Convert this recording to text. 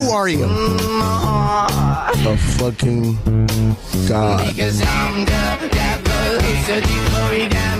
Who are you? A fucking god. Because I'm the devil who's searching for redemption.